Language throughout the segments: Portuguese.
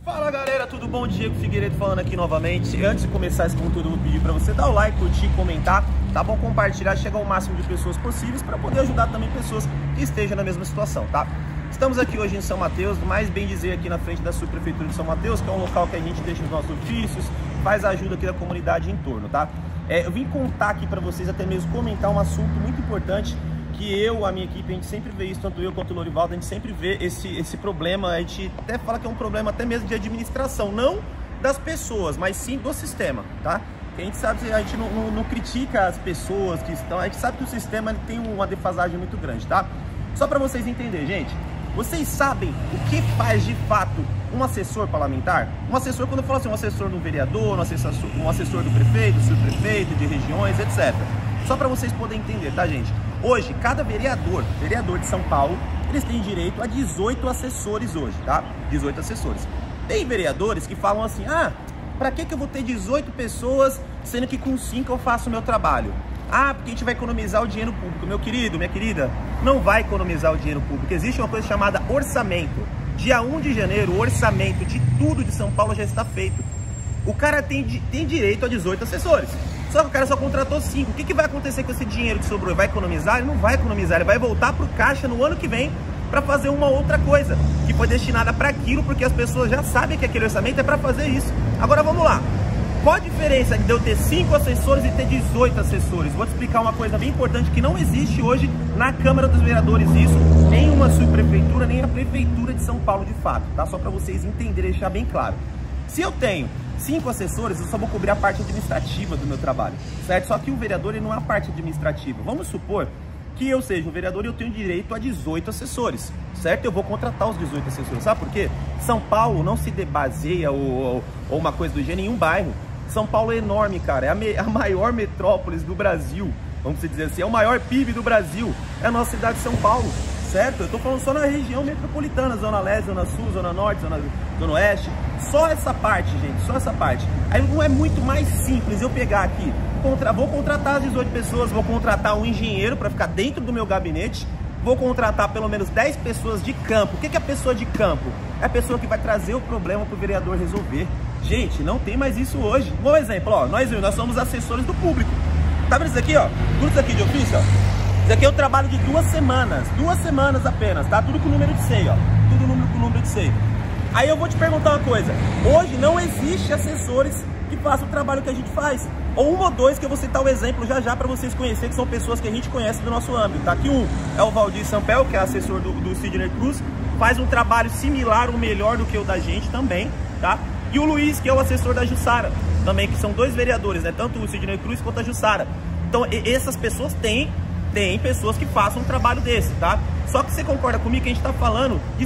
Fala galera, tudo bom? Diego Figueiredo falando aqui novamente. Antes de começar esse conteúdo, eu vou pedir para você dar o like, curtir, comentar, tá bom? Compartilhar, chegar ao máximo de pessoas possíveis para poder ajudar também pessoas que estejam na mesma situação, tá? Estamos aqui hoje em São Mateus, mais bem dizer aqui na frente da subprefeitura de São Mateus, que é um local que a gente deixa os nossos ofícios, faz a ajuda aqui da comunidade em torno, tá? Eu vim contar aqui para vocês, até mesmo comentar um assunto muito importante que a minha equipe, a gente sempre vê isso, tanto eu quanto o Lorivaldo, a gente sempre vê esse problema, a gente até fala que é um problema até mesmo de administração, não das pessoas, mas sim do sistema, tá? A gente sabe, a gente não critica as pessoas que estão, a gente sabe que o sistema tem uma defasagem muito grande, tá? Só para vocês entenderem, gente, vocês sabem o que faz de fato um assessor parlamentar? Um assessor, quando eu falo assim, um assessor do vereador, um assessor do prefeito, subprefeito, de regiões, etc. Só para vocês poderem entender, tá, gente? Hoje, cada vereador de São Paulo, eles têm direito a 18 assessores hoje, tá? 18 assessores. Tem vereadores que falam assim, pra que eu vou ter 18 pessoas, sendo que com 5 eu faço o meu trabalho? Porque a gente vai economizar o dinheiro público. Meu querido, minha querida, não vai economizar o dinheiro público. Existe uma coisa chamada orçamento. Dia 1 de janeiro, o orçamento de tudo de São Paulo já está feito. O cara tem direito a 18 assessores. Só que o cara só contratou 5. O que vai acontecer com esse dinheiro que sobrou? Ele vai economizar? Ele não vai economizar. Ele vai voltar para o caixa no ano que vem para fazer uma outra coisa que foi destinada para aquilo, porque as pessoas já sabem que aquele orçamento é para fazer isso. Agora vamos lá. Qual a diferença de eu ter 5 assessores e ter 18 assessores? Vou te explicar uma coisa bem importante que não existe hoje na Câmara dos Vereadores isso, nem uma subprefeitura, nem a Prefeitura de São Paulo de fato, tá? Só para vocês entenderem, deixar bem claro. Se eu tenho 5 assessores, eu só vou cobrir a parte administrativa do meu trabalho, certo? Só que o vereador, ele não é a parte administrativa. Vamos supor que eu seja um vereador e eu tenho direito a 18 assessores, certo? Eu vou contratar os 18 assessores, sabe por quê? São Paulo não se baseia ou uma coisa do gênero em um bairro. São Paulo é enorme, cara, é a maior metrópole do Brasil, vamos dizer assim, é o maior PIB do Brasil, é a nossa cidade de São Paulo, certo? Eu tô falando só na região metropolitana, Zona Leste, Zona Sul, Zona Norte, Zona Oeste, só essa parte, gente, só essa parte. Aí não é muito mais simples eu pegar aqui, vou contratar as 18 pessoas, vou contratar um engenheiro para ficar dentro do meu gabinete, vou contratar pelo menos 10 pessoas de campo. O que é a pessoa de campo? É a pessoa que vai trazer o problema para o vereador resolver. Gente, não tem mais isso hoje. Um bom exemplo, ó, nós somos assessores do público. Tá vendo isso aqui, ó? Tudo isso aqui de ofício, ó. Isso aqui é um trabalho de 2 semanas. 2 semanas apenas, tá? Tudo com número de SEI, ó. Tudo com número de SEI. Aí eu vou te perguntar uma coisa. Hoje não existe assessores que façam o trabalho que a gente faz. Ou 1 ou 2 que eu vou citar o exemplo já para vocês conhecerem, que são pessoas que a gente conhece do nosso âmbito, tá? Aqui um é o Valdir Sampel, que é assessor do Sidney Cruz. Faz um trabalho similar ou melhor do que o da gente também, tá? E o Luiz, que é o assessor da Jussara, também, que são 2 vereadores, né? Tanto o Sidney Cruz quanto a Jussara. Então, essas pessoas têm pessoas que façam um trabalho desse, tá? Só que você concorda comigo que a gente tá falando de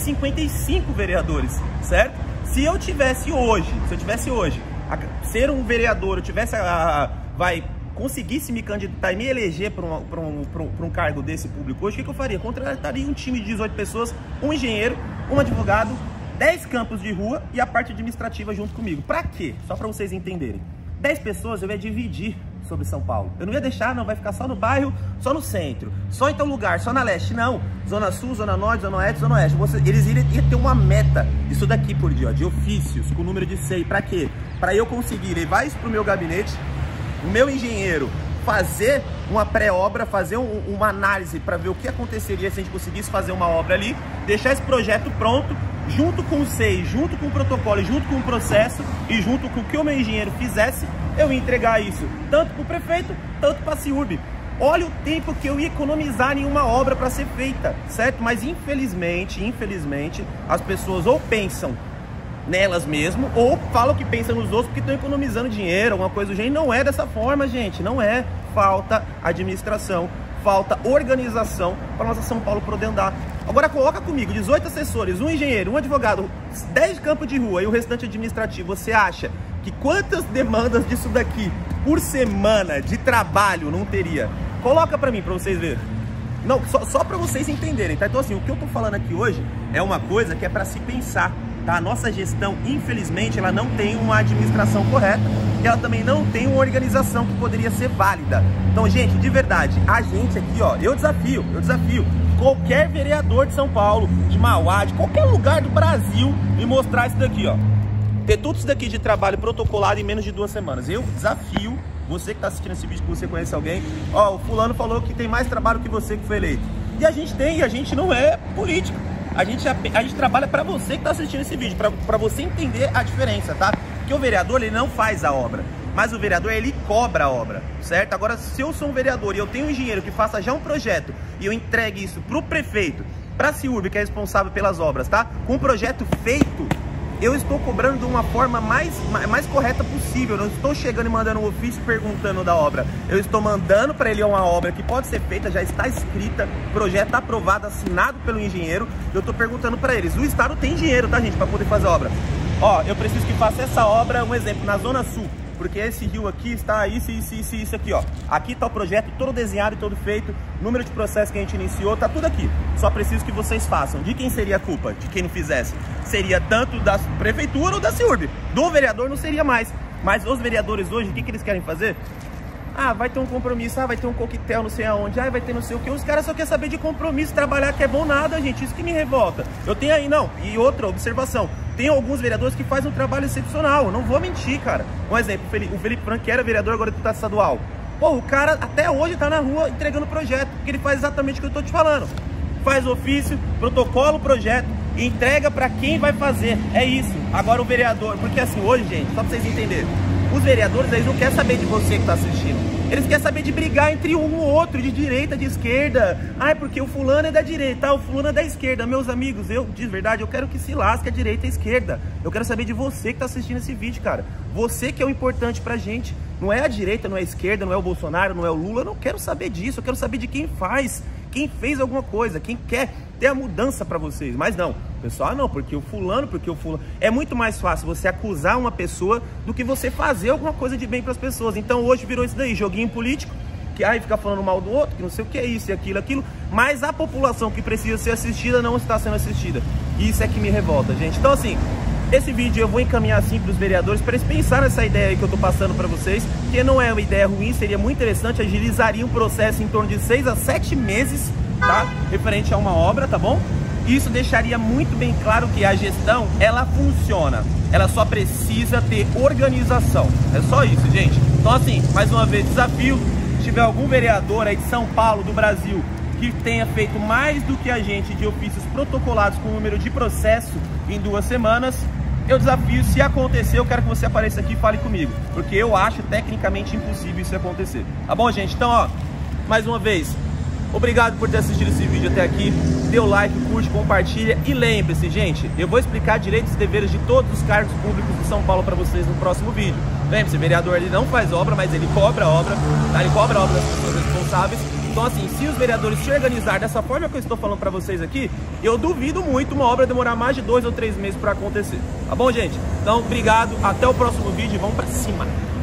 55 vereadores, certo? Se eu tivesse hoje, ser um vereador, eu tivesse conseguisse me candidatar e me eleger para um cargo desse público hoje, o que eu faria? Contrataria um time de 18 pessoas, um engenheiro, um advogado, 10 campos de rua e a parte administrativa junto comigo. Pra quê? Só para vocês entenderem. 10 pessoas eu ia dividir sobre São Paulo. Eu não ia deixar, não, vai ficar só no bairro, só no centro, só em tal lugar, só na leste. Não, Zona Sul, Zona Norte, Zona Oeste, Zona Oeste. Eles iriam ter uma meta, isso daqui por dia, ó, de ofícios, com número de SEI. Pra quê? Pra eu conseguir levar isso pro meu gabinete, o meu engenheiro fazer uma pré-obra, fazer uma análise para ver o que aconteceria se a gente conseguisse fazer uma obra ali, deixar esse projeto pronto, junto com o SEI, junto com o protocolo, junto com o processo e junto com o que o meu engenheiro fizesse, eu ia entregar isso tanto para o prefeito, tanto para a CIURB. Olha o tempo que eu ia economizar em uma obra para ser feita, certo? Mas infelizmente, as pessoas ou pensam nelas mesmo, ou falam que pensam nos outros porque estão economizando dinheiro, alguma coisa do gênero. Não é dessa forma, gente, não é. Falta administração, falta organização para nossa São Paulo poder andar. Agora coloca comigo, 18 assessores, um engenheiro, um advogado, 10 campos de rua e o restante administrativo. Você acha que quantas demandas disso daqui por semana de trabalho não teria? Coloca para mim, para vocês verem. Não, só para vocês entenderem, tá? Então assim, o que eu tô falando aqui hoje é uma coisa que é para se pensar, tá? A nossa gestão, infelizmente, ela não tem uma administração correta e ela também não tem uma organização que poderia ser válida. Então, gente, de verdade, a gente aqui, ó, eu desafio qualquer vereador de São Paulo, de Mauá, de qualquer lugar do Brasil, me mostrar isso daqui, ó. ter tudo isso daqui de trabalho protocolado em menos de 2 semanas. Eu desafio você que está assistindo esse vídeo, que você conhece alguém, ó, o fulano falou que tem mais trabalho que você que foi eleito. E a gente tem, e a gente não é político. A gente trabalha para você que está assistindo esse vídeo, para você entender a diferença, tá? Porque o vereador, ele não faz a obra, mas o vereador, ele cobra a obra, certo? Agora, se eu sou um vereador e eu tenho um engenheiro que faça já um projeto e eu entregue isso pro prefeito, pra CIURB, que é responsável pelas obras, tá? Com o projeto feito, eu estou cobrando de uma forma mais correta possível. Eu não estou chegando e mandando um ofício perguntando da obra. Eu estou mandando para ele uma obra que pode ser feita, já está escrita, projeto aprovado, assinado pelo engenheiro. Eu estou perguntando para eles. O Estado tem dinheiro, tá, gente, para poder fazer a obra. Ó, eu preciso que faça essa obra, um exemplo, na Zona Sul. Porque esse rio aqui está isso aqui, ó. Aqui está o projeto todo desenhado e todo feito, número de processos que a gente iniciou, tá tudo aqui. Só preciso que vocês façam. De quem seria a culpa? De quem não fizesse? Seria tanto da prefeitura ou da CIURB. Do vereador não seria mais. Mas os vereadores hoje, o que eles querem fazer? Ah, vai ter um compromisso, ah, vai ter um coquetel não sei aonde, ah, vai ter não sei o que. Os caras só querem saber de compromisso, trabalhar que é bom nada, gente. Isso que me revolta. Eu tenho aí, não. E outra observação. Tem alguns vereadores que fazem um trabalho excepcional, não vou mentir, cara. Um exemplo, o Felipe Franco, que era vereador, agora é deputado estadual. Pô, o cara até hoje tá na rua entregando projeto, porque ele faz exatamente o que eu tô te falando. Faz ofício, protocola o projeto e entrega pra quem vai fazer. É isso. Agora o vereador, porque assim, hoje, gente, só pra vocês entenderem, os vereadores, eles não querem saber de você que tá assistindo. Eles querem saber de brigar entre um ou outro, de direita, de esquerda. Ai, porque o fulano é da direita, o fulano é da esquerda. Meus amigos, eu, de verdade, eu quero que se lasque a direita e a esquerda. Eu quero saber de você que tá assistindo esse vídeo, cara. Você que é o importante pra gente. Não é a direita, não é a esquerda, não é o Bolsonaro, não é o Lula. Eu não quero saber disso, eu quero saber de quem faz. Quem fez alguma coisa, quem quer ter a mudança pra vocês. Mas não, pessoal, não, porque o fulano. É muito mais fácil você acusar uma pessoa do que você fazer alguma coisa de bem pras pessoas. Então hoje virou isso daí, joguinho político, que aí fica falando mal do outro, que não sei o que é isso e aquilo, mas a população que precisa ser assistida não está sendo assistida. E isso é que me revolta, gente. Então assim, esse vídeo eu vou encaminhar assim para os vereadores, para eles pensarem nessa ideia aí que eu tô passando para vocês, que não é uma ideia ruim, seria muito interessante, agilizaria um processo em torno de 6 a 7 meses, tá? Referente a uma obra, tá bom? Isso deixaria muito bem claro que a gestão, ela funciona, ela só precisa ter organização. É só isso, gente. Então assim, mais uma vez, desafio, se tiver algum vereador aí de São Paulo, do Brasil, que tenha feito mais do que a gente de ofícios protocolados com o número de processo em 2 semanas, eu desafio, se acontecer, eu quero que você apareça aqui e fale comigo, porque eu acho tecnicamente impossível isso acontecer. Tá bom, gente? Então, ó, mais uma vez, obrigado por ter assistido esse vídeo até aqui. Dê o like, curte, compartilha e lembre-se, gente, eu vou explicar direitos e deveres de todos os cargos públicos de São Paulo para vocês no próximo vídeo. Lembre-se, o vereador, ele não faz obra, mas ele cobra a obra, tá? Ele cobra a obra das pessoas responsáveis. Então assim, se os vereadores se organizarem dessa forma que eu estou falando para vocês aqui, eu duvido muito uma obra demorar mais de 2 ou 3 meses para acontecer. Tá bom, gente? Então, obrigado, até o próximo vídeo e vamos para cima!